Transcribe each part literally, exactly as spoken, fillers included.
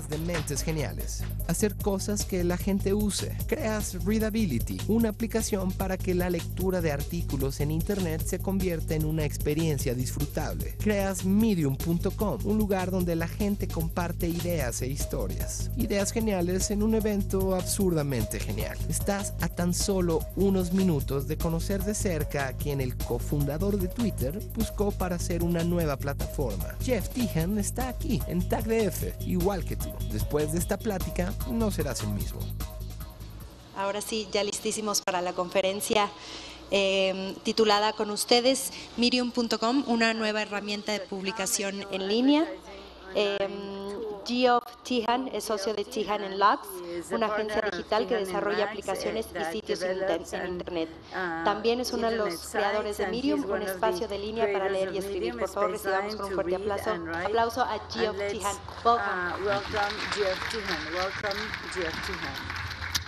más de Mentes Geniales. Hacer cosas que la gente use. Creas Readability, una aplicación para que la lectura de artículos en Internet se convierta en una experiencia disfrutable. Creas Medium punto com, un lugar donde la gente comparte ideas e historias. Ideas geniales en un evento absurdamente genial. Estás a tan solo unos minutos de conocer de cerca a quien el cofundador de Twitter buscó para hacer una nueva plataforma. Jeff Teehan está aquí, en Tag D F, igual que tú. Después de esta plática, no serás el mismo. Ahora sí, ya listísimos para la conferencia eh, titulada con ustedes, Medium punto com, una nueva herramienta de publicación en línea. Eh, Geoff Teehan es socio de Teehan and Lux, una agencia digital que desarrolla aplicaciones y sitios en Internet. También es uno de los creadores de Medium, un espacio de línea para leer y escribir. Por favor, recibamos con un fuerte aplauso, aplauso a Geoff Teehan. Welcome. Welcome, Geoff Teehan. Welcome, Geoff Teehan.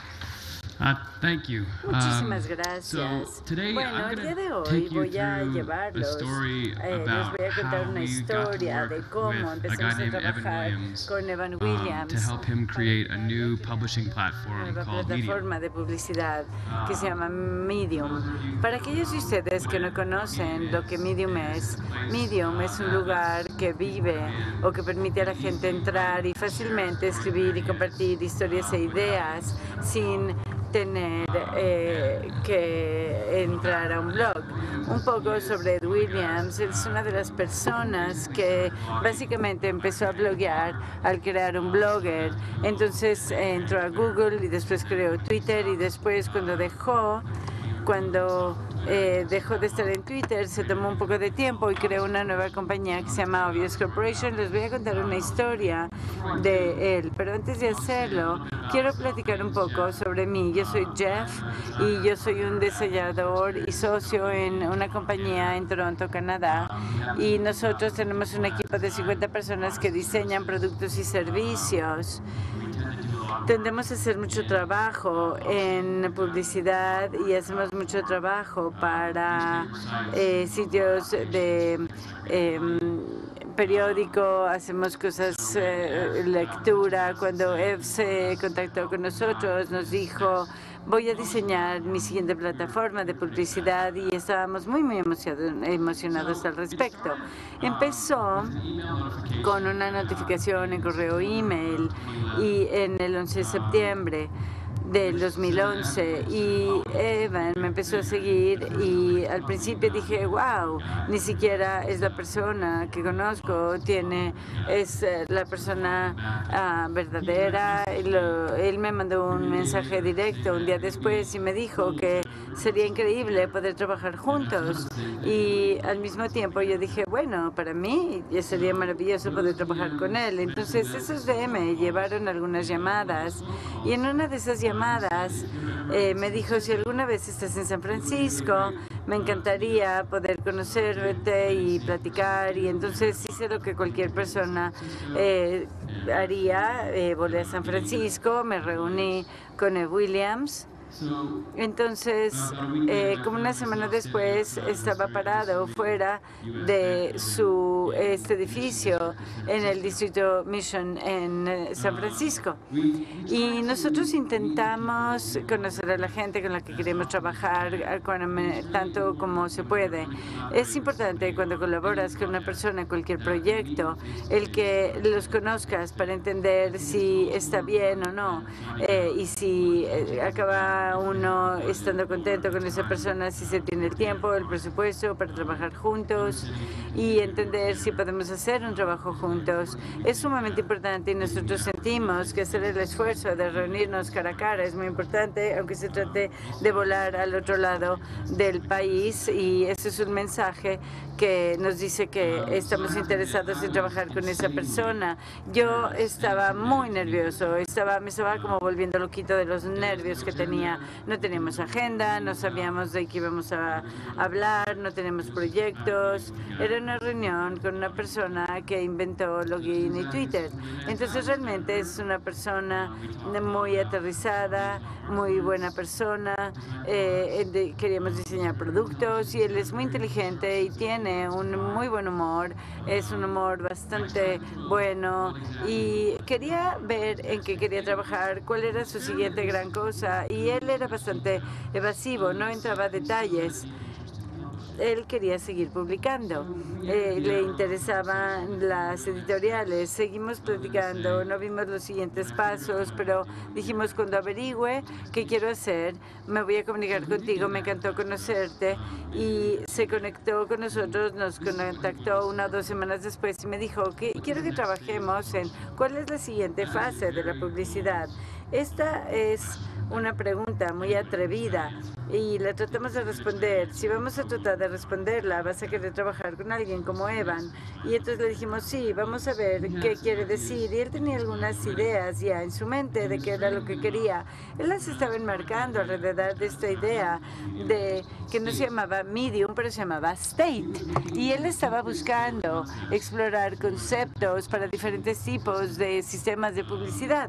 Uh, thank you. Muchísimas Um, gracias. So today bueno, I'm el día going de to hoy take you voy a through a llevarlos, story eh, les about voy a contar how una we got to historia de work cómo with a guy empezamos a named Evan trabajar Williams con Evan um, Williams to help him create a new publishing una platform nueva called Medium. plataforma de publicidad que se llama Medium. Para aquellos de ustedes que no conocen lo que Medium es, Medium es un lugar que vive o que permite a la gente entrar y fácilmente escribir y compartir historias e ideas sin tener eh, que entrar a un blog. Un poco sobre Ed Williams, él es una de las personas que básicamente empezó a bloguear al crear un blogger. Entonces eh, entró a Google y después creó Twitter y después cuando dejó, cuando eh, dejó de estar en Twitter, se tomó un poco de tiempo y creó una nueva compañía que se llama Obvious Corporation. Les voy a contar una historia de él, pero antes de hacerlo, quiero platicar un poco sobre mí. Yo soy Jeff y yo soy un diseñador y socio en una compañía en Toronto, Canadá, y nosotros tenemos un equipo de cincuenta personas que diseñan productos y servicios. Tendemos a hacer mucho trabajo en publicidad y hacemos mucho trabajo para eh, sitios de eh, periódico, hacemos cosas, eh, lectura. Cuando Ev se contactó con nosotros, nos dijo, voy a diseñar mi siguiente plataforma de publicidad y estábamos muy, muy emocionados al respecto. Empezó con una notificación en correo email y en el once de septiembre del dos mil once y Evan me empezó a seguir y al principio dije, wow, ni siquiera es la persona que conozco, tiene, es la persona uh, verdadera. Lo, él me mandó un mensaje directo un día después y me dijo que sería increíble poder trabajar juntos y al mismo tiempo yo dije, bueno, para mí sería maravilloso poder trabajar con él. Entonces esos D M llevaron algunas llamadas y en una de esas llamadas eh, me dijo, si alguna vez estás en San Francisco, me encantaría poder conocerte y platicar. Y entonces hice lo que cualquier persona eh, haría, eh, volé a San Francisco, me reuní con Ed Williams. Entonces, eh, como una semana después, estaba parado fuera de su este edificio en el distrito Mission en eh, San Francisco. Y nosotros intentamos conocer a la gente con la que queremos trabajar con, tanto como se puede. Es importante cuando colaboras con una persona en cualquier proyecto, el que los conozcas para entender si está bien o no eh, y si eh, acaba uno estando contento con esa persona, si se tiene el tiempo, el presupuesto para trabajar juntos y entender si podemos hacer un trabajo juntos. Es sumamente importante y nosotros sentimos que hacer el esfuerzo de reunirnos cara a cara es muy importante, aunque se trate de volar al otro lado del país, y ese es un mensaje que nos dice que estamos interesados en trabajar con esa persona. Yo estaba muy nervioso, estaba, me estaba como volviendo loquito de los nervios que tenía tenía, no teníamos agenda, no sabíamos de qué íbamos a hablar, no teníamos proyectos. Era una reunión con una persona que inventó Login y Twitter. Entonces realmente es una persona muy aterrizada, muy buena persona. Eh, de, queríamos diseñar productos y él es muy inteligente y tiene un muy buen humor. Es un humor bastante bueno y quería ver en qué quería trabajar, cuál era su siguiente gran cosa, y él era bastante evasivo, no entraba a detalles. Él quería seguir publicando, eh, le interesaban las editoriales. Seguimos platicando, no vimos los siguientes pasos, pero dijimos, cuando averigüe qué quiero hacer, me voy a comunicar contigo. Me encantó conocerte, y se conectó con nosotros, nos contactó una o dos semanas después y me dijo que quiero que trabajemos en cuál es la siguiente fase de la publicidad. Esta es una pregunta muy atrevida y la tratamos de responder. Si vamos a tratar de responderla, vas a querer trabajar con alguien como Evan. Y entonces le dijimos, sí, vamos a ver qué quiere decir. Y él tenía algunas ideas ya en su mente de qué era lo que quería. Él las estaba enmarcando alrededor de esta idea de que no se llamaba Medium, pero se llamaba State. Y él estaba buscando explorar conceptos para diferentes tipos de sistemas de publicidad.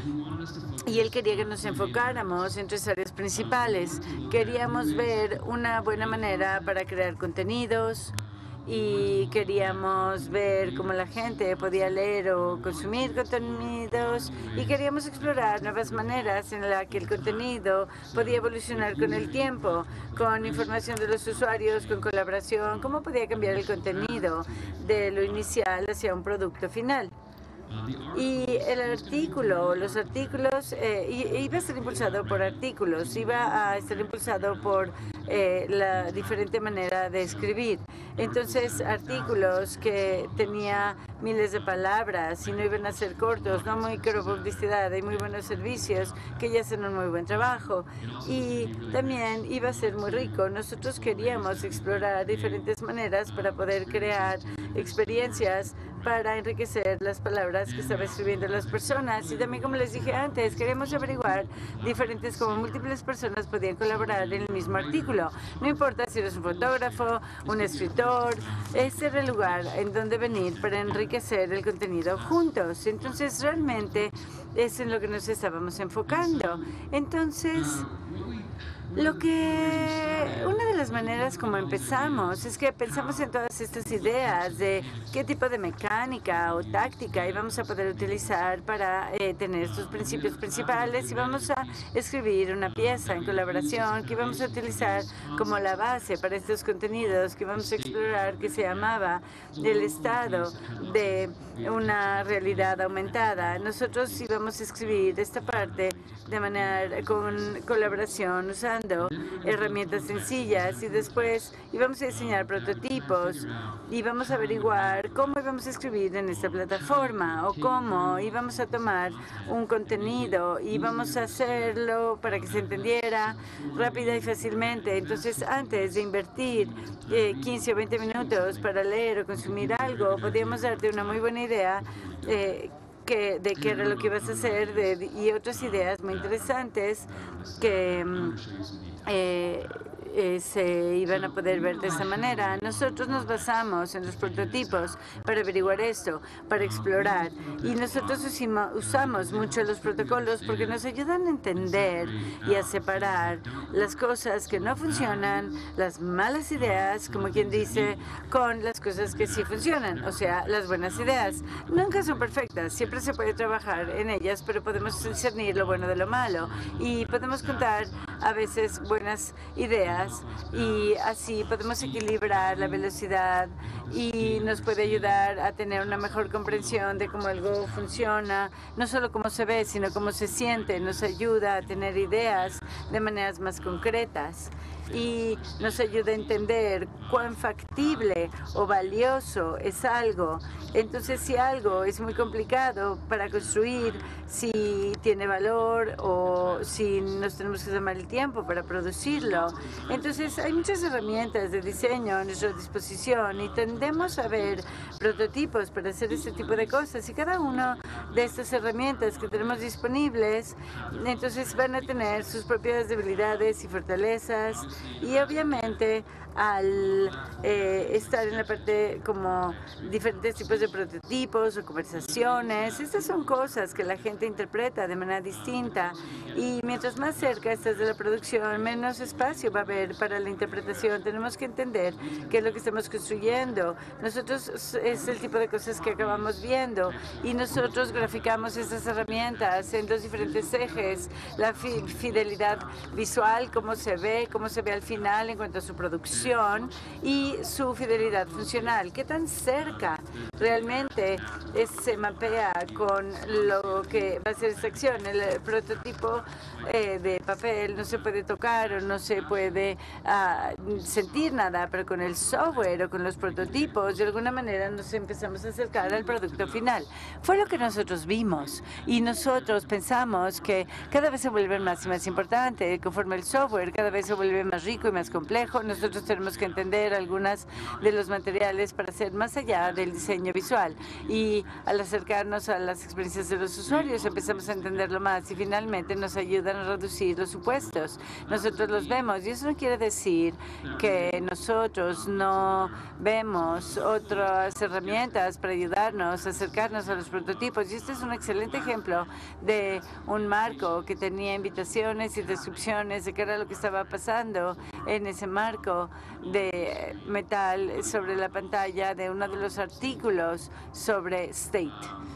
Y él quería que nos enfocáramos en tres áreas principales. Queríamos ver una buena manera para crear contenidos, y queríamos ver cómo la gente podía leer o consumir contenidos, y queríamos explorar nuevas maneras en las que el contenido podía evolucionar con el tiempo, con información de los usuarios, con colaboración, cómo podía cambiar el contenido de lo inicial hacia un producto final. Y el artículo, los artículos, eh, iba a ser impulsado por artículos, iba a estar impulsado por eh, la diferente manera de escribir. Entonces, artículos que tenía miles de palabras y no iban a ser cortos, no micropublicidad, hay muy buenos servicios que ya hacen un muy buen trabajo. Y también iba a ser muy rico. Nosotros queríamos explorar diferentes maneras para poder crear experiencias para enriquecer las palabras que estaban escribiendo las personas. Y también, como les dije antes, queremos averiguar diferentes cómo múltiples personas podían colaborar en el mismo artículo. No importa si eres un fotógrafo, un escritor, ese era el lugar en donde venir para enriquecer el contenido juntos. Entonces, realmente es en lo que nos estábamos enfocando. Entonces, Lo que, una de las maneras como empezamos es que pensamos en todas estas ideas de qué tipo de mecánica o táctica íbamos a poder utilizar para eh, tener estos principios principales, y vamos a escribir una pieza en colaboración que íbamos a utilizar como la base para estos contenidos que vamos a explorar, que se llamaba el estado de una realidad aumentada. Nosotros íbamos a escribir esta parte de manera con colaboración, usando herramientas sencillas, y después íbamos a diseñar prototipos y vamos a averiguar cómo íbamos a escribir en esta plataforma, o cómo íbamos a tomar un contenido y vamos a hacerlo para que se entendiera rápida y fácilmente. Entonces, antes de invertir eh, quince o veinte minutos para leer o consumir algo, podíamos darte una muy buena idea eh, que, de qué era lo que ibas a hacer, de, y otras ideas muy interesantes que eh, eh, se iban a poder ver de esa manera. Nosotros nos basamos en los prototipos para averiguar esto, para explorar, y nosotros usima, usamos mucho los protocolos porque nos ayudan a entender y a separar las cosas que no funcionan, las malas ideas, como quien dice, con las cosas que sí funcionan, o sea, las buenas ideas. Nunca son perfectas, siempre se puede trabajar en ellas, pero podemos discernir lo bueno de lo malo, y podemos contar a veces buenas ideas, y así podemos equilibrar la velocidad, y nos puede ayudar a tener una mejor comprensión de cómo algo funciona, no solo cómo se ve, sino cómo se siente. Nos ayuda a tener ideas de maneras más concretas. y nos ayuda a entender cuán factible o valioso es algo. Entonces, si algo es muy complicado para construir, si tiene valor o si nos tenemos que tomar el tiempo para producirlo. Entonces, hay muchas herramientas de diseño a nuestra disposición y tendemos a ver prototipos para hacer este tipo de cosas. Y cada una de estas herramientas que tenemos disponibles, entonces van a tener sus propias debilidades y fortalezas. Y obviamente, al eh, estar en la parte como diferentes tipos de prototipos o conversaciones, estas son cosas que la gente interpreta de manera distinta, y mientras más cerca estás de la producción, menos espacio va a haber para la interpretación. Tenemos que entender qué es lo que estamos construyendo. Nosotros es el tipo de cosas que acabamos viendo, y nosotros graficamos estas herramientas en dos diferentes ejes: la fi fidelidad visual, cómo se ve, cómo se ve al final en cuanto a su producción, y su fidelidad funcional. ¿Qué tan cerca realmente es, se mapea con lo que va a ser esta acción? El prototipo eh, de papel no se puede tocar o no se puede uh, sentir nada, pero con el software o con los prototipos, de alguna manera nos empezamos a acercar al producto final. Fue lo que nosotros vimos, y nosotros pensamos que cada vez se vuelve más y más importante. Conforme el software cada vez se vuelve más rico y más complejo, nosotros tenemos que entender algunas de los materiales para hacer más allá del diseño visual, y al acercarnos a las experiencias de los usuarios empezamos a entenderlo más, y finalmente nos ayudan a reducir los supuestos. Nosotros los vemos, y eso no quiere decir que nosotros no vemos otras herramientas para ayudarnos a acercarnos a los prototipos. Y este es un excelente ejemplo de un marco que tenía invitaciones y descripciones de qué era lo que estaba pasando en ese marco de metal sobre la pantalla de uno de los artículos sobre State,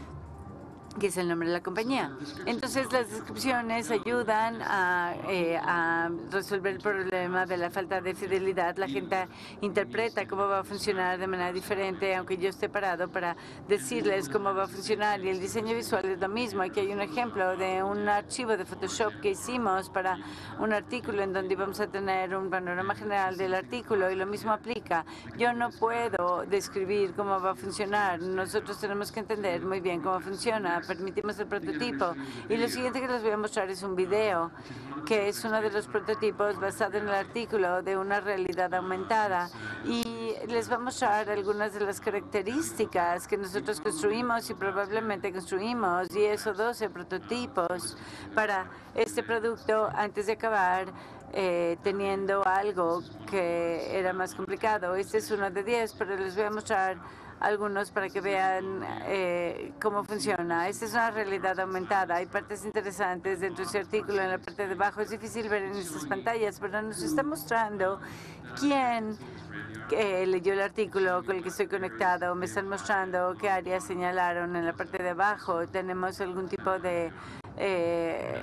que es el nombre de la compañía. Entonces, las descripciones ayudan a, eh, a resolver el problema de la falta de fidelidad. La gente interpreta cómo va a funcionar de manera diferente, aunque yo esté parado para decirles cómo va a funcionar. Y el diseño visual es lo mismo. Aquí hay un ejemplo de un archivo de Photoshop que hicimos para un artículo en donde íbamos a tener un panorama general del artículo, y lo mismo aplica. Yo no puedo describir cómo va a funcionar. Nosotros tenemos que entender muy bien cómo funciona. Permitimos el prototipo, y lo siguiente que les voy a mostrar es un video que es uno de los prototipos basado en el artículo de una realidad aumentada, y les va a mostrar algunas de las características que nosotros construimos y probablemente construimos diez o doce prototipos para este producto antes de acabar eh, teniendo algo que era más complicado. Este es uno de diez, pero les voy a mostrar algunos para que vean eh, cómo funciona. Esta es una realidad aumentada. Hay partes interesantes dentro de este artículo. En la parte de abajo es difícil ver en estas pantallas, pero nos está mostrando quién eh, leyó el artículo con el que estoy conectado. Me están mostrando qué áreas señalaron. En la parte de abajo tenemos algún tipo de Eh,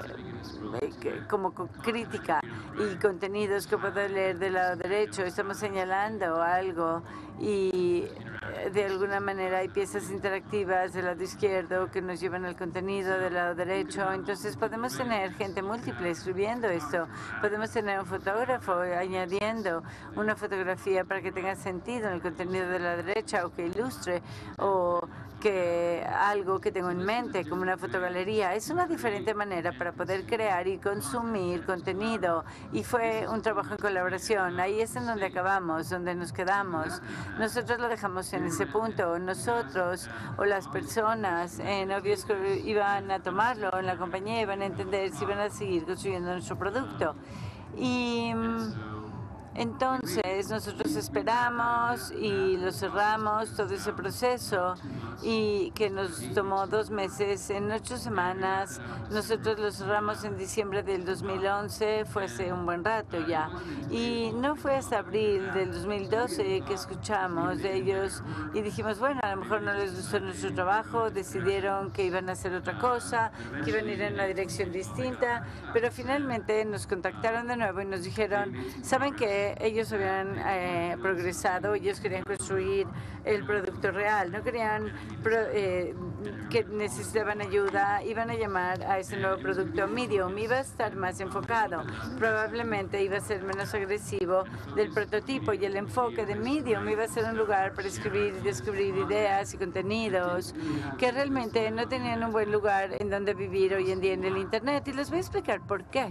como crítica y contenidos que puedo leer del lado derecho. Estamos señalando algo, y de alguna manera hay piezas interactivas del lado izquierdo que nos llevan al contenido del lado derecho. Entonces podemos tener gente múltiple escribiendo esto. Podemos tener un fotógrafo añadiendo una fotografía para que tenga sentido en el contenido de la derecha, o que ilustre, o que algo que tengo en mente, como una fotogalería. Es una diferente manera para poder crear y consumir contenido, y fue un trabajo en colaboración. Ahí es en donde acabamos, donde nos quedamos. Nosotros lo dejamos en ese punto. Nosotros o las personas en obvios que iban a tomarlo en la compañía iban a entender si iban a seguir construyendo nuestro producto. Y entonces nosotros esperamos y lo cerramos, todo ese proceso, y que nos tomó dos meses. En ocho semanas nosotros lo cerramos en diciembre del dos mil once, fue hace un buen rato ya, y no fue hasta abril del dos mil doce que escuchamos de ellos y dijimos, bueno, a lo mejor no les gustó nuestro trabajo, decidieron que iban a hacer otra cosa, que iban a ir en una dirección distinta, pero finalmente nos contactaron de nuevo y nos dijeron, ¿saben qué? Ellos habían eh, progresado, ellos querían construir el producto real, no querían pro, eh, que necesitaban ayuda iban a llamar a ese nuevo producto Medium. Iba a estar más enfocado, probablemente iba a ser menos agresivo del prototipo, y el enfoque de Medium iba a ser un lugar para escribir y descubrir ideas y contenidos que realmente no tenían un buen lugar en donde vivir hoy en día en el Internet, y les voy a explicar por qué.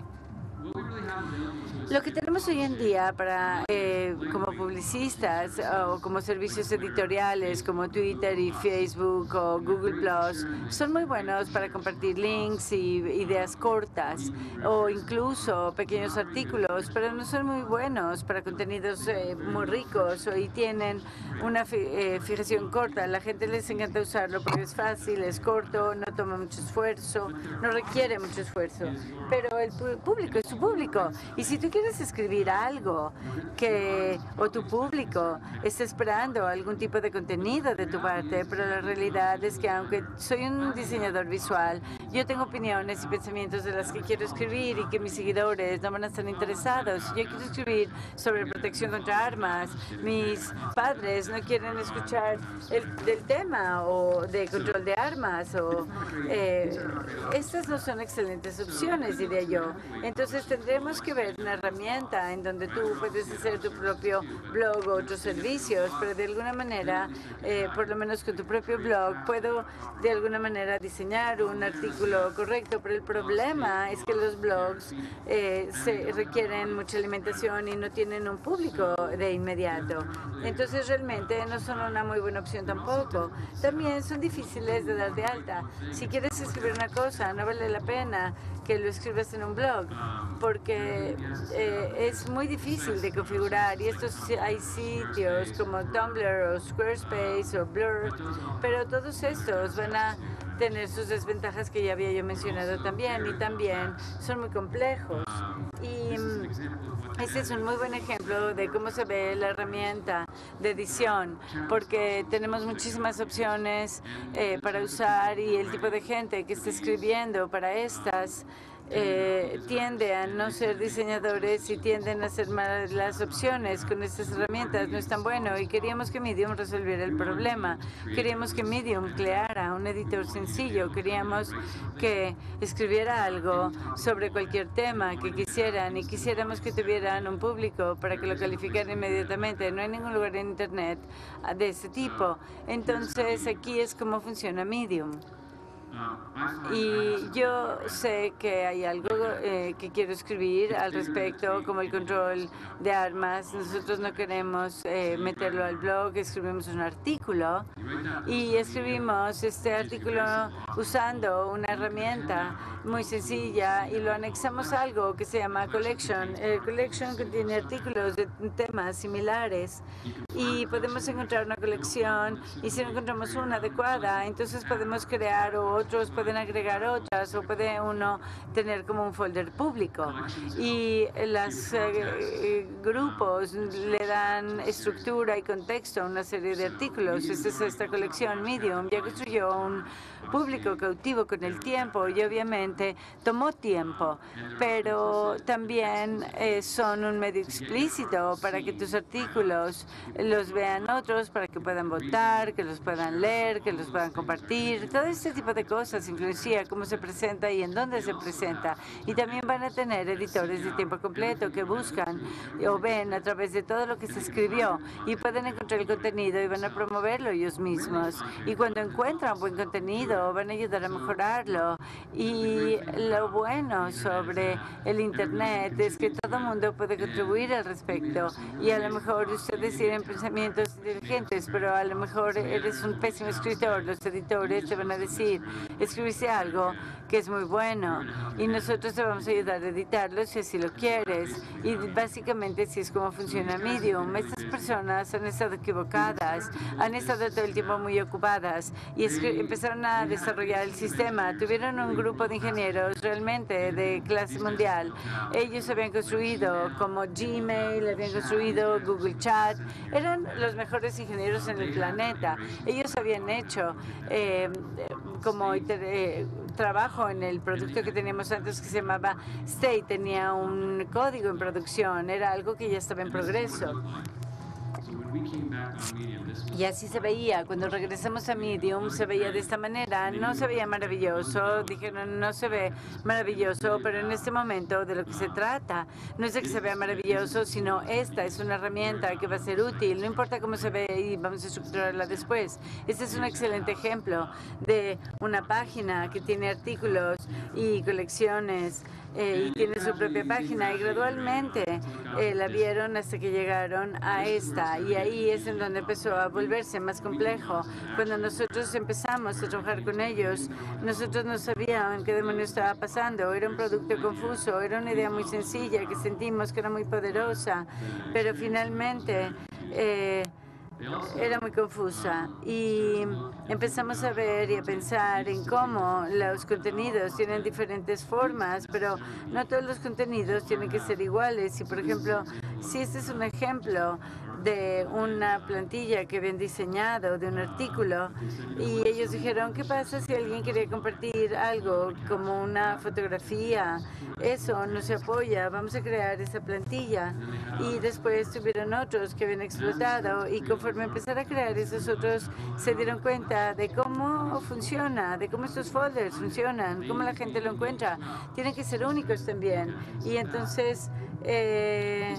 Lo que tenemos hoy en día para eh, como publicistas o como servicios editoriales como Twitter y Facebook o Google Plus son muy buenos para compartir links y ideas cortas o incluso pequeños artículos, pero no son muy buenos para contenidos eh, muy ricos y tienen una fi eh, fijación corta. A la gente les encanta usarlo porque es fácil, es corto, no toma mucho esfuerzo, no requiere mucho esfuerzo, pero el público es su público, y si tú quieres escribir algo que o tu público está esperando algún tipo de contenido de tu parte, pero la realidad es que aunque soy un diseñador visual, yo tengo opiniones y pensamientos de las que quiero escribir y que mis seguidores no van a estar interesados. Yo quiero escribir sobre protección contra armas. Mis padres no quieren escuchar el del tema o de control de armas. O eh, estas no son excelentes opciones, diría yo. Entonces tendremos que ver una herramienta en donde tú puedes hacer tu propio blog o otros servicios, pero de alguna manera, eh, por lo menos con tu propio blog, puedo de alguna manera diseñar un artículo correcto, pero el problema es que los blogs eh, se requieren mucha alimentación y no tienen un público de inmediato. Entonces realmente no son una muy buena opción tampoco. También son difíciles de dar de alta. Si quieres escribir una cosa, no vale la pena que lo escribas en un blog, porque eh, es muy difícil de configurar, y estos hay sitios como Tumblr o Squarespace o Blur, pero todos estos van a tener sus desventajas que ya había yo mencionado también, y también son muy complejos. Y este es un muy buen ejemplo de cómo se ve la herramienta de edición, porque tenemos muchísimas opciones eh, para usar, y el tipo de gente que está escribiendo para estas Eh, tiende a no ser diseñadores y tienden a ser malas las opciones con estas herramientas. No es tan bueno, y queríamos que Medium resolviera el problema. Queríamos que Medium creara un editor sencillo. Queríamos que escribiera algo sobre cualquier tema que quisieran, y quisiéramos que tuvieran un público para que lo calificaran inmediatamente. No hay ningún lugar en Internet de ese tipo. Entonces, aquí es como funciona Medium. Y yo sé que hay algo eh, que quiero escribir al respecto, como el control de armas. Nosotros no queremos eh, meterlo al blog, escribimos un artículo, y escribimos este artículo usando una herramienta muy sencilla, y lo anexamos a algo que se llama Collection. El Collection contiene artículos de temas similares, y podemos encontrar una colección, y si no encontramos una adecuada, entonces podemos crear o otros pueden agregar otras, o puede uno tener como un folder público, y los eh, grupos le dan estructura y contexto a una serie de artículos. Esta es esta colección Medium. Ya construyó un público cautivo con el tiempo, y obviamente tomó tiempo, pero también eh, son un medio explícito para que tus artículos los vean otros, para que puedan votar, que los puedan leer, que los puedan compartir. Todo este tipo de cosas influencia cómo se presenta y en dónde se presenta. Y también van a tener editores de tiempo completo que buscan o ven a través de todo lo que se escribió, y pueden encontrar el contenido y van a promoverlo ellos mismos. Y cuando encuentran buen contenido, van a ayudar a mejorarlo. Y lo bueno sobre el Internet es que todo el mundo puede contribuir al respecto. Y a lo mejor ustedes tienen pensamientos inteligentes, pero a lo mejor eres un pésimo escritor. Los editores te van a decir, escribiste algo que es muy bueno, y nosotros te vamos a ayudar a editarlo si así lo quieres. Y básicamente así es como funciona Medium. Estas personas han estado equivocadas, han estado todo el tiempo muy ocupadas, y empezaron a desarrollar el sistema. Tuvieron un grupo de ingenieros realmente de clase mundial. Ellos habían construido como Gmail, habían construido Google Chat. Eran los mejores ingenieros en el planeta. Ellos habían hecho eh, como eh, trabajo en el producto que teníamos antes que se llamaba State. Tenía un código en producción, era algo que ya estaba en progreso. Y así se veía. Cuando regresamos a Medium, se veía de esta manera. No se veía maravilloso. Dijeron, no se ve maravilloso, pero en este momento de lo que se trata no es de que se vea maravilloso, sino esta es una herramienta que va a ser útil. No importa cómo se ve y vamos a estructurarla después. Este es un excelente ejemplo de una página que tiene artículos y colecciones eh, y tiene su propia página, y gradualmente eh, la vieron hasta que llegaron a esta, y ahí es en donde empezó a volverse más complejo. Cuando nosotros empezamos a trabajar con ellos, nosotros no sabíamos qué demonios estaba pasando. Era un producto confuso, era una idea muy sencilla que sentimos que era muy poderosa, pero finalmente eh, era muy confusa, y empezamos a ver y a pensar en cómo los contenidos tienen diferentes formas, pero no todos los contenidos tienen que ser iguales. Y, por ejemplo, si este es un ejemplo de una plantilla que habían diseñado, de un artículo, y ellos dijeron, ¿qué pasa si alguien quería compartir algo como una fotografía? Eso no se apoya, vamos a crear esa plantilla. Y después tuvieron otros que habían explotado, y conforme empezaron a crear esos otros, se dieron cuenta de cómo funciona, de cómo estos folders funcionan, cómo la gente lo encuentra. Tienen que ser únicos también. Y entonces... Eh,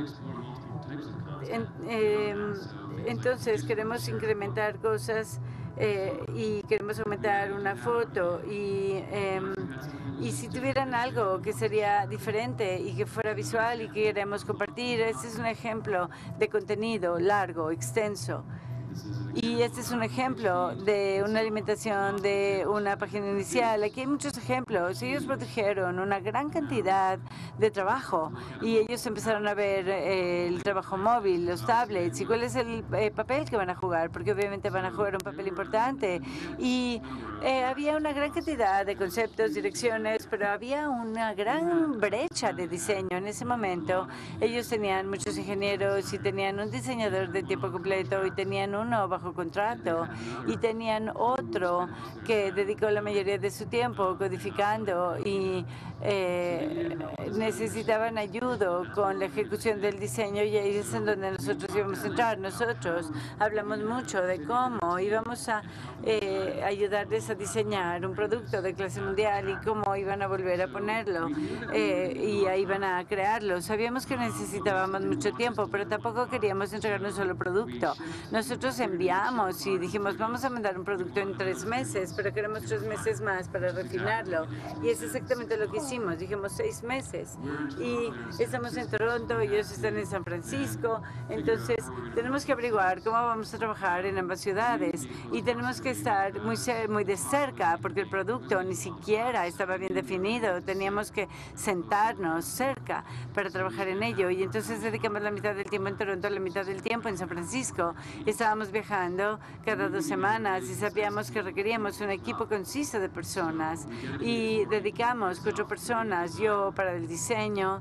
En, eh, entonces queremos incrementar cosas eh, y queremos aumentar una foto, y, eh, y si tuvieran algo que sería diferente y que fuera visual y que queremos compartir, este es un ejemplo de contenido largo, extenso. Y este es un ejemplo de una alimentación de una página inicial. Aquí hay muchos ejemplos. Ellos produjeron una gran cantidad de trabajo, y ellos empezaron a ver eh, el trabajo móvil, los tablets, y cuál es el eh, papel que van a jugar, porque obviamente van a jugar un papel importante. Y eh, había una gran cantidad de conceptos, direcciones, pero había una gran brecha de diseño en ese momento. Ellos tenían muchos ingenieros y tenían un diseñador de tiempo completo, y tenían uno bajo contrato, y tenían otro que dedicó la mayoría de su tiempo codificando, y eh, necesitaban ayuda con la ejecución del diseño, y ahí es en donde nosotros íbamos a entrar. Nosotros hablamos mucho de cómo íbamos a eh, ayudarles a diseñar un producto de clase mundial y cómo iban a volver a ponerlo eh, y ahí iban a crearlo. Sabíamos que necesitábamos mucho tiempo, pero tampoco queríamos entregar un solo producto. Nosotros enviamos y dijimos, vamos a mandar un producto en tres meses, pero queremos tres meses más para refinarlo. Y es exactamente lo que hicimos. Dijimos seis meses. Y estamos en Toronto, ellos están en San Francisco. Entonces, tenemos que averiguar cómo vamos a trabajar en ambas ciudades. Y tenemos que estar muy, muy de cerca, porque el producto ni siquiera estaba bien definido. Teníamos que sentarnos cerca para trabajar en ello. Y entonces dedicamos la mitad del tiempo en Toronto, la mitad del tiempo en San Francisco. Estábamos viajando cada dos semanas y sabíamos que requeríamos un equipo conciso de personas. Y dedicamos cuatro personas, yo para el diseño,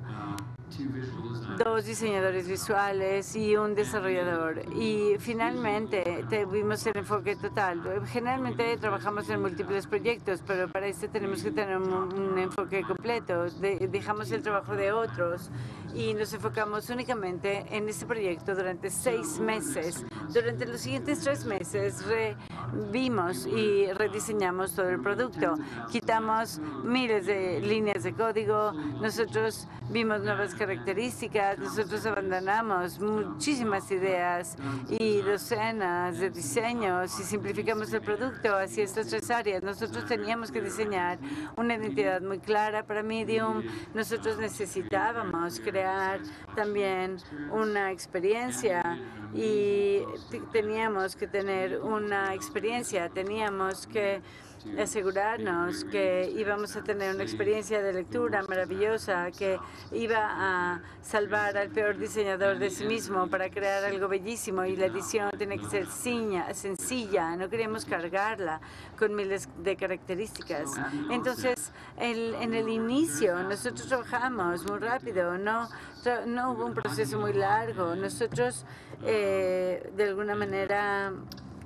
dos diseñadores visuales y un desarrollador. Y finalmente tuvimos el enfoque total. Generalmente trabajamos en múltiples proyectos, pero para este tenemos que tener un, un enfoque completo. De, dejamos el trabajo de otros y nos enfocamos únicamente en este proyecto durante seis meses. Durante los siguientes tres meses revimos y rediseñamos todo el producto. Quitamos miles de líneas de código. Nosotros vimos nuevas características. Nosotros abandonamos muchísimas ideas y docenas de diseños y simplificamos el producto hacia estas tres áreas. Nosotros teníamos que diseñar una identidad muy clara para Medium. Nosotros necesitábamos crear también una experiencia y teníamos que tener una experiencia. Teníamos que asegurarnos que íbamos a tener una experiencia de lectura maravillosa que iba a salvar al peor diseñador de sí mismo para crear algo bellísimo, y la edición tiene que ser sencilla, no queríamos cargarla con miles de características. Entonces, el, en el inicio nosotros trabajamos muy rápido, no, no hubo un proceso muy largo. Nosotros, eh, de alguna manera,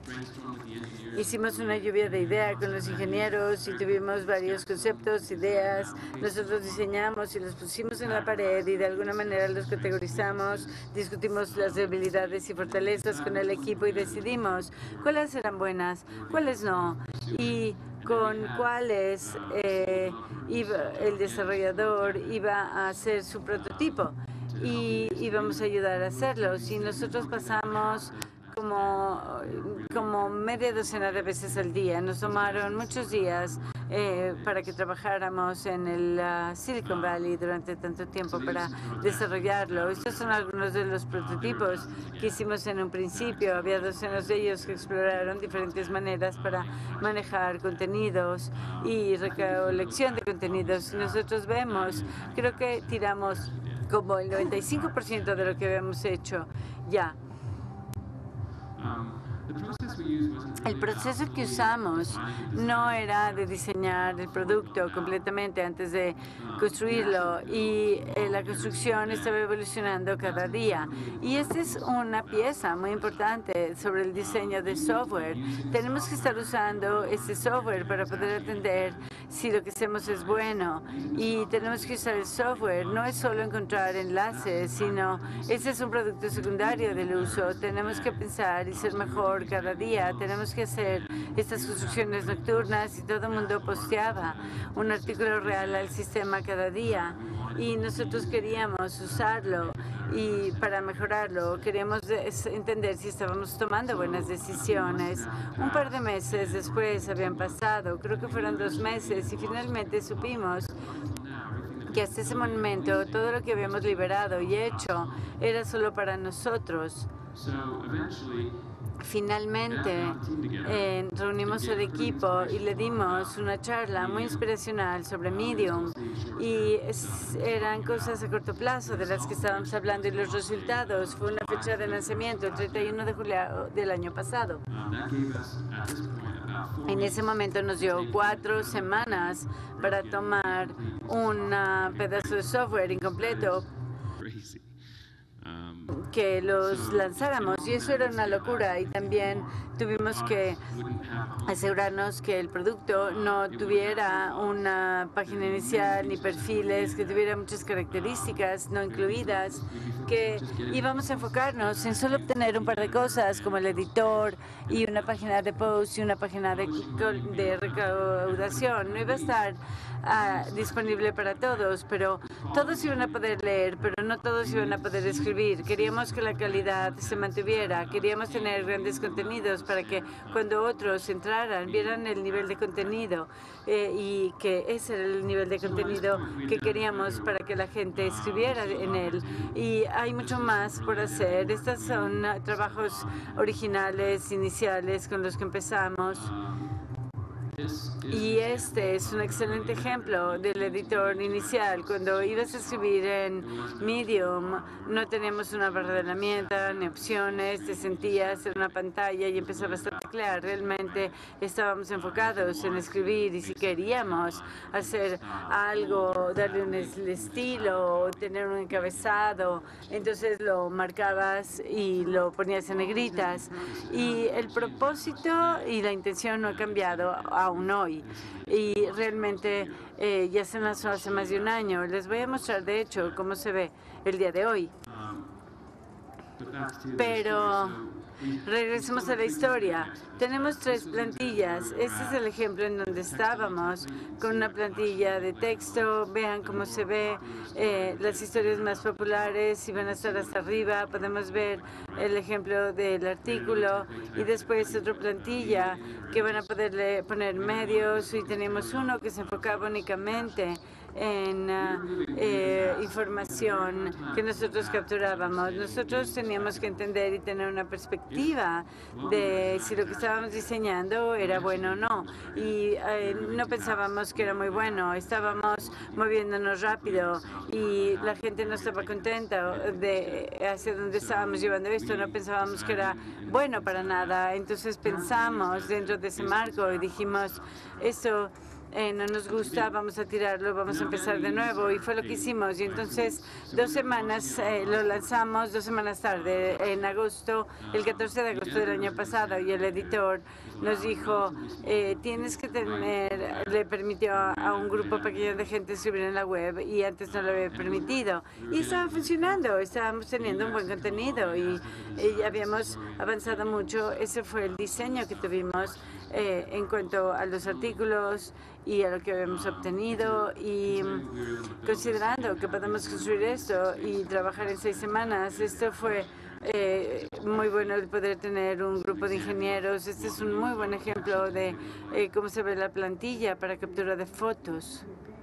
Hicimos una lluvia de ideas con los ingenieros y tuvimos varios conceptos, ideas. Nosotros diseñamos y los pusimos en la pared y de alguna manera los categorizamos. Discutimos las debilidades y fortalezas con el equipo y decidimos cuáles eran buenas, cuáles no. Y con cuáles eh, iba, el desarrollador iba a hacer su prototipo y íbamos a ayudar a hacerlo. Si nosotros pasamos como, como media docena de veces al día, nos tomaron muchos días eh, para que trabajáramos en el uh, Silicon Valley durante tanto tiempo para desarrollarlo. Estos son algunos de los prototipos que hicimos en un principio. Había docenas de ellos que exploraron diferentes maneras para manejar contenidos y recolección de contenidos. Nosotros vemos, creo que tiramos como el noventa y cinco por ciento de lo que habíamos hecho ya. El proceso que usamos no era de diseñar el producto completamente antes de construirlo y eh, la construcción estaba evolucionando cada día. Y esta es una pieza muy importante sobre el diseño de software. Tenemos que estar usando este software para poder atender si lo que hacemos es bueno. Y tenemos que usar el software. No es solo encontrar enlaces, sino ese es un producto secundario del uso. Tenemos que pensar y ser mejor cada día. Tenemos que hacer estas construcciones nocturnas y todo el mundo posteaba un artículo real al sistema cada día. Y nosotros queríamos usarlo y para mejorarlo queríamos entender si estábamos tomando buenas decisiones. Un par de meses después habían pasado, creo que fueron dos meses, y finalmente supimos que hasta ese momento todo lo que habíamos liberado y hecho era solo para nosotros. Finalmente, eh, reunimos el equipo y le dimos una charla muy inspiracional sobre Medium. Y es, eran cosas a corto plazo de las que estábamos hablando y los resultados. Fue una fecha de lanzamiento, el treinta y uno de julio del año pasado. En ese momento nos dio cuatro semanas para tomar un pedazo de software incompleto que los lanzáramos, y eso era una locura. Y también tuvimos que asegurarnos que el producto no tuviera una página inicial ni perfiles, que tuviera muchas características no incluidas, que íbamos a enfocarnos en solo obtener un par de cosas como el editor y una página de post y una página de, de recaudación. No iba a estar uh, disponible para todos, pero todos iban a poder leer, pero no todos iban a poder escribir. Queríamos que la calidad se mantuviera, queríamos tener grandes contenidos para que cuando otros entraran vieran el nivel de contenido eh, y que ese era el nivel de contenido que queríamos para que la gente escribiera en él. Y hay mucho más por hacer. Estos son uh, trabajos originales, iniciales con los que empezamos. Y este es un excelente ejemplo del editor inicial. Cuando ibas a escribir en Medium, no teníamos una barra de herramientas ni opciones, te sentías en una pantalla y empezabas a teclear. Realmente estábamos enfocados en escribir, y si queríamos hacer algo, darle un estilo, tener un encabezado, entonces lo marcabas y lo ponías en negritas. Y el propósito y la intención no ha cambiado aún hoy, y realmente eh, ya se lanzó hace más de un año. Les voy a mostrar de hecho cómo se ve el día de hoy. Pero regresemos a la historia. Tenemos tres plantillas. Este es el ejemplo en donde estábamos, con una plantilla de texto. Vean cómo se ve eh, las historias más populares, y van a estar hasta arriba. Podemos ver el ejemplo del artículo, y después otra plantilla que van a poderle poner medios, y tenemos uno que se enfocaba únicamente en uh, eh, información que nosotros capturábamos. Nosotros teníamos que entender y tener una perspectiva de si lo que estábamos diseñando era bueno o no. Y eh, no pensábamos que era muy bueno. Estábamos moviéndonos rápido y la gente no estaba contenta de hacia dónde estábamos llevando esto. No pensábamos que era bueno para nada. Entonces pensamos dentro de ese marco y dijimos, esto eh, no nos gusta, vamos a tirarlo, vamos a empezar de nuevo. Y fue lo que hicimos. Y entonces, dos semanas eh, lo lanzamos, dos semanas tarde, en agosto, el catorce de agosto del año pasado. Y el editor nos dijo, eh, tienes que tener, le permitió a, a un grupo pequeño de gente escribir en la web y antes no lo había permitido. Y estaba funcionando, estábamos teniendo un buen contenido y, y habíamos avanzado mucho. Ese fue el diseño que tuvimos eh, en cuanto a los artículos y a lo que habíamos obtenido, y considerando que podemos construir esto y trabajar en seis semanas, esto fue eh, muy bueno el poder tener un grupo de ingenieros. Este es un muy buen ejemplo de eh, cómo se ve la plantilla para captura de fotos.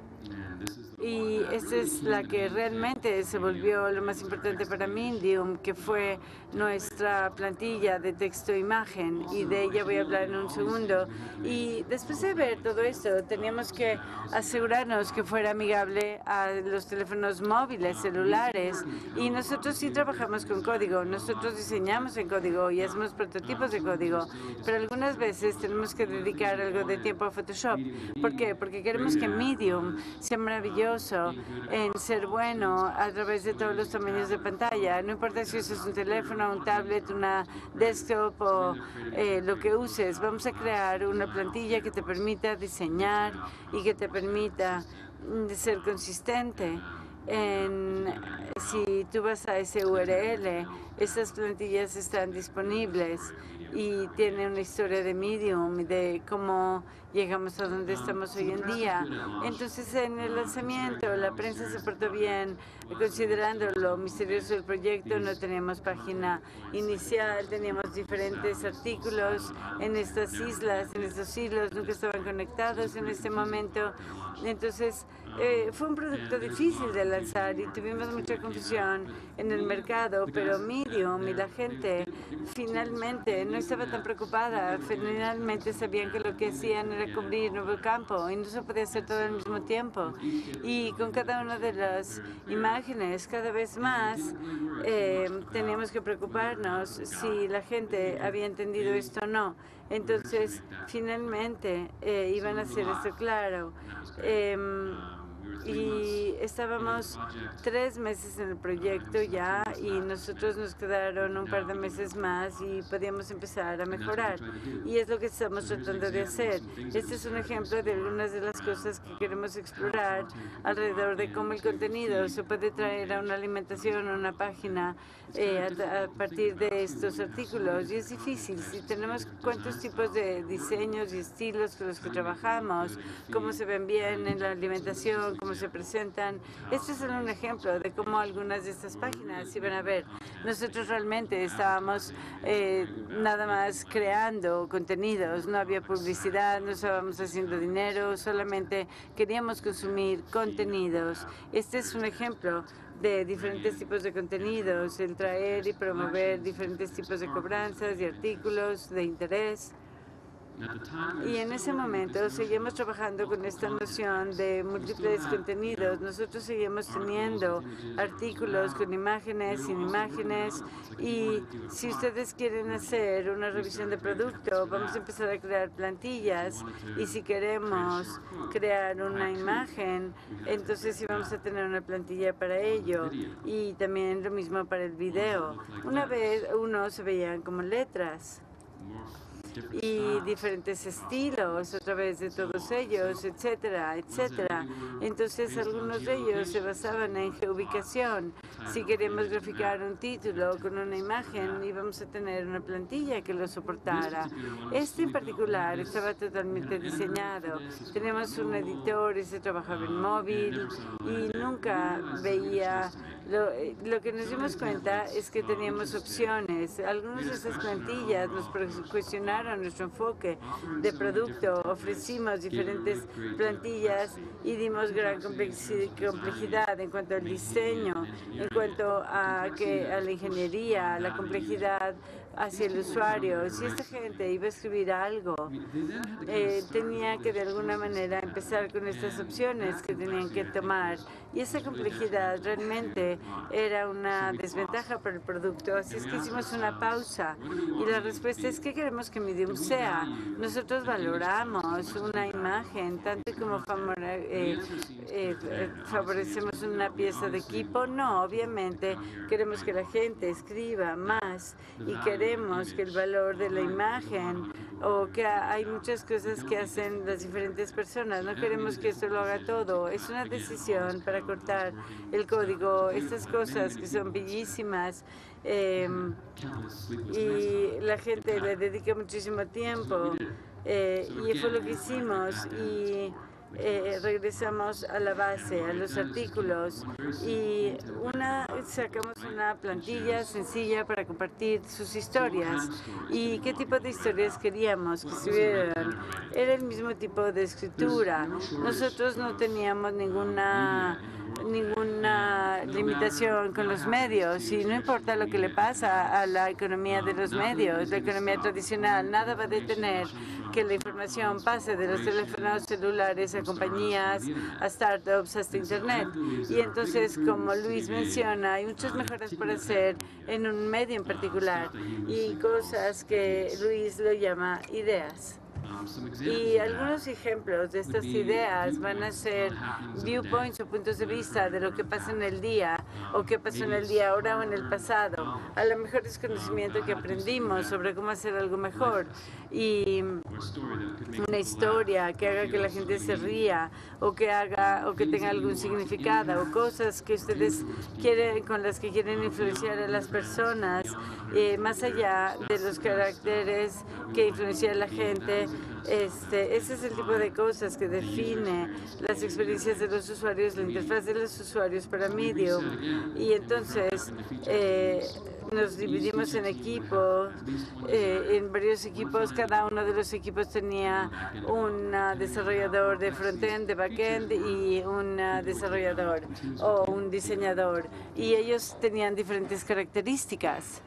Y esta es la que realmente se volvió lo más importante para Medium, que fue nuestra plantilla de texto-imagen, y de ella voy a hablar en un segundo. Y después de ver todo esto, teníamos que asegurarnos que fuera amigable a los teléfonos móviles, celulares, y nosotros sí trabajamos con código, nosotros diseñamos en código y hacemos prototipos de código, pero algunas veces tenemos que dedicar algo de tiempo a Photoshop. ¿Por qué? Porque queremos que Medium sea maravilloso en ser bueno a través de todos los tamaños de pantalla. No importa si eso es un teléfono, un tablet, una desktop o eh, lo que uses. Vamos a crear una plantilla que te permita diseñar y que te permita ser consistente. En, si tú vas a ese U R L, estas plantillas están disponibles y tiene una historia de Medium, de cómo llegamos a donde estamos hoy en día. Entonces, en el lanzamiento, la prensa se portó bien, considerando lo misterioso del proyecto. No teníamos página inicial, teníamos diferentes artículos en estas islas, en estos hilos, nunca estaban conectados en este momento. Entonces, eh, fue un producto difícil de lanzar y tuvimos mucha confusión en el mercado, pero Medium y la gente finalmente no estaba tan preocupada. Finalmente sabían que lo que hacían era cubrir nuevo campo y no se podía hacer todo al mismo tiempo. Y con cada una de las imágenes, cada vez más, eh, teníamos que preocuparnos si la gente había entendido esto o no. Entonces, finalmente, eh, iban a hacer esto claro. Eh, y estábamos tres meses en el proyecto ya, y nosotros nos quedaron un par de meses más y podíamos empezar a mejorar. Y es lo que estamos tratando de hacer. Este es un ejemplo de algunas de las cosas que queremos explorar alrededor de cómo el contenido se puede traer a una alimentación, a una página, eh, a, a partir de estos artículos. Y es difícil. Si tenemos cuántos tipos de diseños y estilos con los que trabajamos, cómo se ven bien en la alimentación, cómo se presentan. Este es solo un ejemplo de cómo algunas de estas páginas iban a ver. Nosotros realmente estábamos eh, nada más creando contenidos, no había publicidad, no estábamos haciendo dinero, solamente queríamos consumir contenidos. Este es un ejemplo de diferentes tipos de contenidos, el traer y promover diferentes tipos de cobranzas y artículos de interés. Y en ese momento seguimos trabajando con esta noción de múltiples contenidos. Nosotros seguimos teniendo artículos con imágenes, sin imágenes, y si ustedes quieren hacer una revisión de producto, vamos a empezar a crear plantillas, y si queremos crear una imagen, entonces sí vamos a tener una plantilla para ello, y también lo mismo para el video. Una vez uno se veían como letras y diferentes estilos a través de todos ellos, etcétera, etcétera. Entonces, algunos de ellos se basaban en geoubicación. Si queremos graficar un título con una imagen, íbamos a tener una plantilla que lo soportara. Este en particular estaba totalmente diseñado. Tenemos un editor y se trabajaba en móvil, y nunca veía... Lo, lo que nos dimos cuenta es que teníamos opciones. Algunas de esas plantillas nos cuestionaron nuestro enfoque de producto. Ofrecimos diferentes plantillas y dimos gran complejidad en cuanto al diseño, en cuanto a, que, a la ingeniería, a la complejidad hacia el usuario. Si esta gente iba a escribir algo, eh, tenía que de alguna manera empezar con estas opciones que tenían que tomar. Y esa complejidad realmente era una desventaja para el producto. Así es que hicimos una pausa. Y la respuesta es, ¿qué queremos que Medium sea? Nosotros valoramos una imagen, tanto como eh, eh, favorecemos una pieza de equipo. No, obviamente queremos que la gente escriba más y queremos que el valor de la imagen, o que hay muchas cosas que hacen las diferentes personas. No queremos que esto lo haga todo. Es una decisión para cortar el código, estas cosas que son bellísimas. Eh, y la gente le dedica muchísimo tiempo. Eh, y fue lo que hicimos. Y Eh, regresamos a la base, a los artículos, y una sacamos una plantilla sencilla para compartir sus historias. ¿Y qué tipo de historias queríamos que estuvieran? Era el mismo tipo de escritura. Nosotros no teníamos ninguna ninguna limitación con los medios, y no importa lo que le pasa a la economía de los medios, la economía tradicional, nada va a detener que la información pase de los teléfonos celulares a compañías, a startups, hasta Internet. Y entonces, como Luis menciona, hay muchas mejoras por hacer en un medio en particular, y cosas que Luis lo llama ideas. Y algunos ejemplos de estas ideas van a ser viewpoints o puntos de vista de lo que pasa en el día, o qué pasó en el día ahora o en el pasado. A lo mejor es conocimiento que aprendimos sobre cómo hacer algo mejor, y una historia que haga que la gente se ría, o que haga o que tenga algún significado, o cosas que ustedes quieren, con las que quieren influenciar a las personas, eh, más allá de los caracteres que influencian a la gente. Este, ese es el tipo de cosas que define las experiencias de los usuarios, la interfaz de los usuarios para Medium. Y entonces eh, nos dividimos en equipos, eh, en varios equipos. Cada uno de los equipos tenía un uh, desarrollador de frontend, de backend, y un uh, desarrollador o un diseñador. Y ellos tenían diferentes características.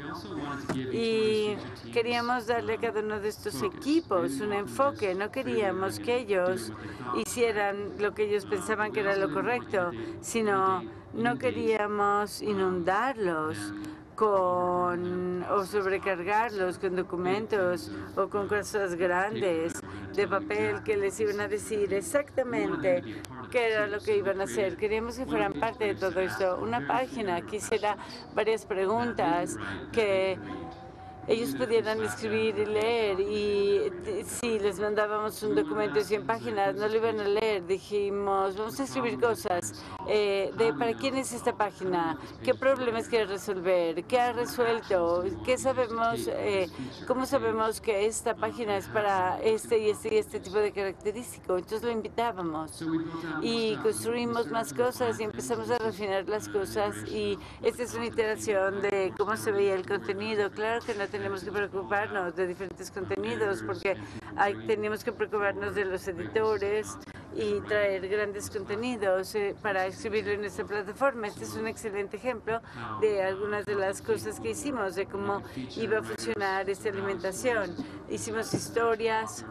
Y queríamos darle a cada uno de estos equipos un enfoque. No queríamos que ellos hicieran lo que ellos pensaban que era lo correcto, sino no queríamos inundarlos con o sobrecargarlos con documentos o con cosas grandes de papel que les iban a decir exactamente qué era lo que iban a hacer. Queríamos que fueran parte de todo esto. Una página que hiciera varias preguntas, que ellos pudieran escribir y leer, y si les mandábamos un documento de cien páginas, no lo iban a leer. Dijimos, vamos a escribir cosas eh, de para quién es esta página, qué problemas quiere resolver, qué ha resuelto, qué sabemos, eh, cómo sabemos que esta página es para este y este y este tipo de característico. Entonces lo invitábamos y construimos más cosas y empezamos a refinar las cosas, y esta es una iteración de cómo se veía el contenido. Claro que no tenemos que preocuparnos de diferentes contenidos, porque hay, tenemos que preocuparnos de los editores y traer grandes contenidos eh, para escribirlo en nuestra plataforma. Este es un excelente ejemplo de algunas de las cosas que hicimos, de cómo iba a funcionar esta alimentación. Hicimos historias.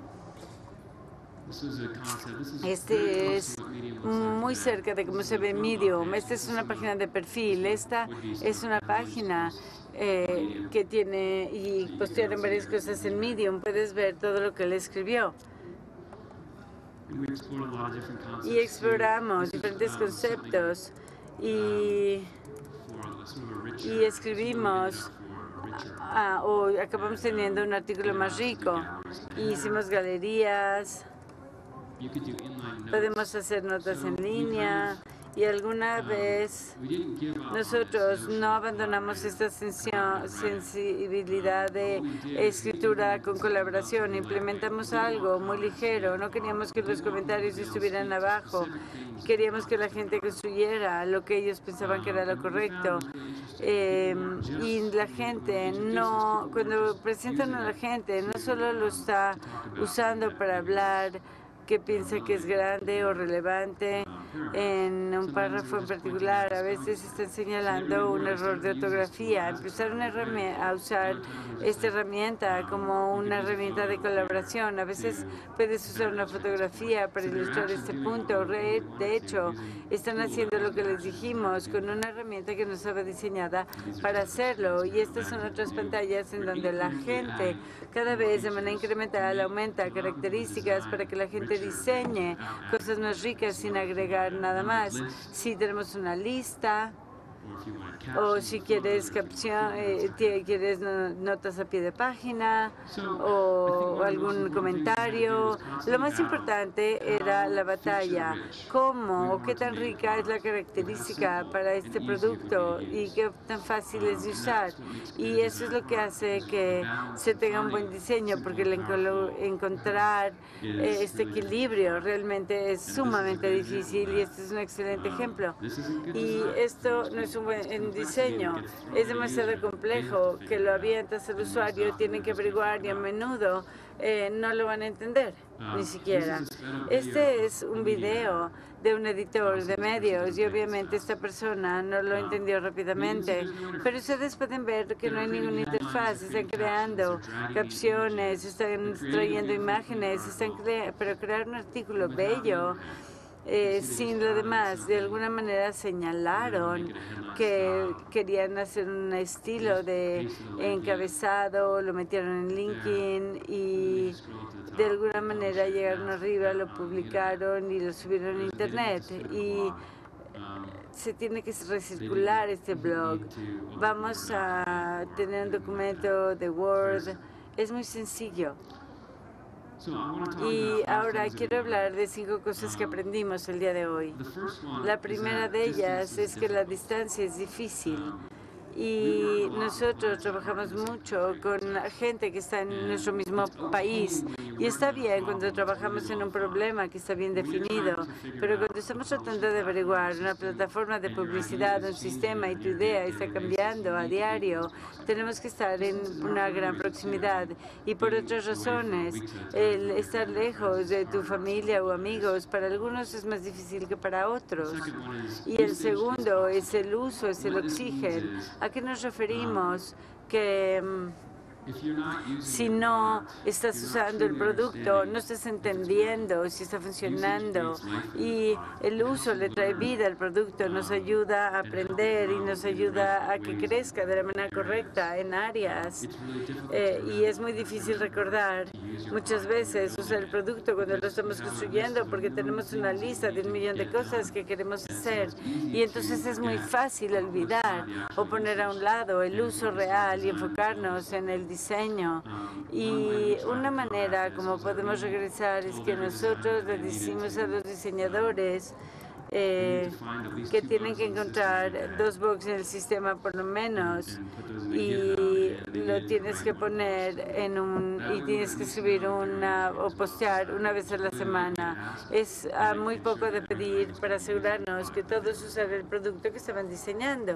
Este es muy cerca de cómo se ve Medium. Esta es una página de perfil. Esta es una página eh, que tiene y postearon varias cosas en Medium. Puedes ver todo lo que él escribió. Y exploramos diferentes conceptos y, y escribimos ah, o acabamos teniendo un artículo más rico. Y hicimos galerías. Podemos hacer notas en línea, y alguna vez nosotros no abandonamos esta sensibilidad de escritura con colaboración. Implementamos algo muy ligero. No queríamos que los comentarios estuvieran abajo. Queríamos que la gente construyera lo que ellos pensaban que era lo correcto. Eh, y la gente no, cuando presentan a la gente, no solo lo está usando para hablar que piensa que es grande o relevante, en un párrafo en particular. A veces están señalando un error de ortografía. Empezaron a usar esta herramienta como una herramienta de colaboración. A veces puedes usar una fotografía para ilustrar este punto. De hecho, están haciendo lo que les dijimos con una herramienta que no estaba diseñada para hacerlo. Y estas son otras pantallas en donde la gente cada vez de manera incremental aumenta características para que la gente diseñe cosas más ricas sin agregar nada más. Si tenemos una lista, o si quieres capción, eh, quieres notas a pie de página o algún comentario. Lo más importante era la batalla. ¿Cómo o qué tan rica es la característica para este producto y qué tan fácil es de usar? Y eso es lo que hace que se tenga un buen diseño, porque el encontrar eh, este equilibrio realmente es sumamente difícil, y este es un excelente ejemplo. Y esto no es un buen diseño, es demasiado complejo que lo avientas al usuario, tienen que averiguar y a menudo eh, no lo van a entender, ni siquiera. Este es un video de un editor de medios y obviamente esta persona no lo entendió rápidamente, pero ustedes pueden ver que no hay ninguna interfaz, están creando capciones, están trayendo imágenes, están crea pero crear un artículo bello. Eh, sin lo demás, de alguna manera señalaron que querían hacer un estilo de encabezado, lo metieron en LinkedIn y de alguna manera llegaron arriba, lo publicaron y lo subieron a Internet. Y se tiene que recircular este blog. Vamos a tener un documento de Word. Es muy sencillo. Y ahora quiero hablar de cinco cosas que aprendimos el día de hoy. La primera de ellas es que la distancia es difícil. Y nosotros trabajamos mucho con gente que está en nuestro mismo país. Y está bien cuando trabajamos en un problema que está bien definido, pero cuando estamos tratando de averiguar una plataforma de publicidad, un sistema, y tu idea está cambiando a diario, tenemos que estar en una gran proximidad. Y por otras razones, el estar lejos de tu familia o amigos, para algunos es más difícil que para otros. Y el segundo es el uso, es el oxígeno. ¿A qué nos referimos? Que si no estás usando el producto, no estás entendiendo si está funcionando, y el uso le trae vida al producto, nos ayuda a aprender y nos ayuda a que crezca de la manera correcta en áreas. Eh, y es muy difícil recordar muchas veces usar el producto cuando lo estamos construyendo, porque tenemos una lista de un millón de cosas que queremos hacer, y entonces es muy fácil olvidar o poner a un lado el uso real y enfocarnos en el diseño. Y una manera como podemos regresar es que nosotros le decimos a los diseñadores Eh, que tienen que encontrar dos bugs en el sistema por lo menos, y lo tienes que poner en un y tienes que subir una o postear una vez a la semana. Es uh, muy poco de pedir para asegurarnos que todos usan el producto que estaban diseñando.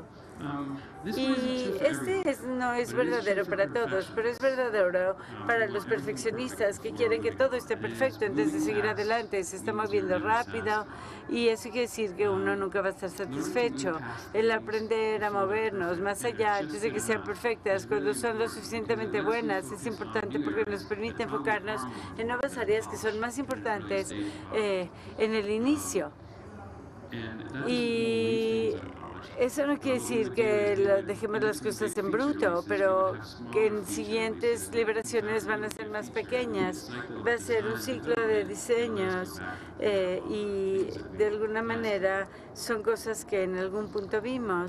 Y este es, no es verdadero para todos, pero es verdadero para los perfeccionistas que quieren que todo esté perfecto antes de seguir adelante. Se está moviendo rápido y eso quiere decir que uno nunca va a estar satisfecho. El aprender a movernos más allá antes de que sean perfectas, cuando son lo suficientemente buenas, es importante porque nos permite enfocarnos en nuevas áreas que son más importantes eh, en el inicio. Y eso no quiere decir que lo, dejemos las cosas en bruto, pero que en siguientes liberaciones van a ser más pequeñas. Va a ser un ciclo de diseños eh, y de alguna manera son cosas que en algún punto vimos.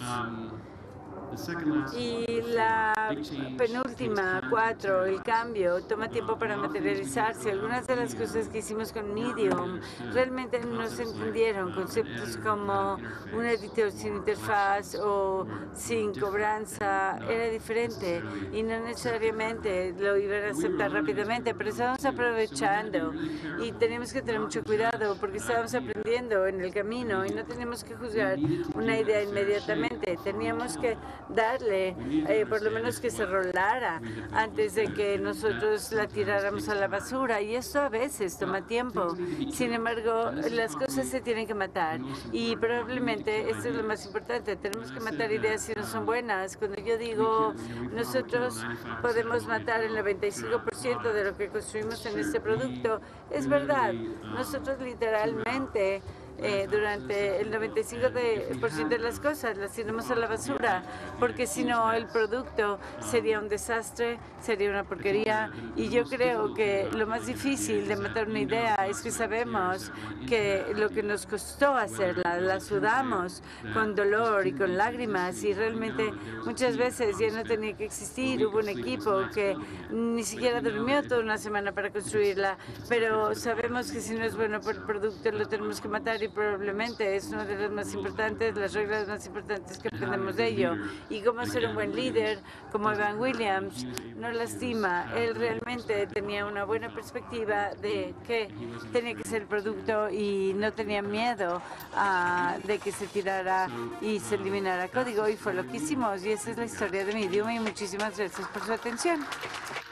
Y la penúltima, cuatro, el cambio, toma tiempo para materializarse. Algunas de las cosas que hicimos con Medium realmente no se entendieron. Conceptos como un editor sin interfaz o sin cobranza era diferente y no necesariamente lo iban a aceptar rápidamente, pero estábamos aprovechando y tenemos que tener mucho cuidado porque estábamos aprendiendo en el camino y no tenemos que juzgar una idea inmediatamente. Teníamos que darle, eh, por lo menos que se rolara antes de que nosotros la tiráramos a la basura. Y esto a veces toma tiempo. Sin embargo, las cosas se tienen que matar. Y probablemente esto es lo más importante. Tenemos que matar ideas si no son buenas. Cuando yo digo, nosotros podemos matar el noventa y cinco por ciento de lo que construimos en este producto, es verdad. Nosotros literalmente Eh, durante el noventa y cinco por ciento de las cosas las tiramos a la basura, porque si no el producto sería un desastre, sería una porquería. Y yo creo que lo más difícil de matar una idea es que sabemos que lo que nos costó hacerla, la sudamos con dolor y con lágrimas, y realmente muchas veces ya no tenía que existir. Hubo un equipo que ni siquiera durmió toda una semana para construirla, pero sabemos que si no es bueno para el producto lo tenemos que matar, y probablemente es una de las más importantes, las reglas más importantes que aprendemos de ello. Y cómo ser un buen líder, como Evan Williams, no lastima. Él realmente tenía una buena perspectiva de qué tenía que ser el producto y no tenía miedo uh, de que se tirara y se eliminara código, y fue lo que hicimos. Y esa es la historia de Medium, y muchísimas gracias por su atención.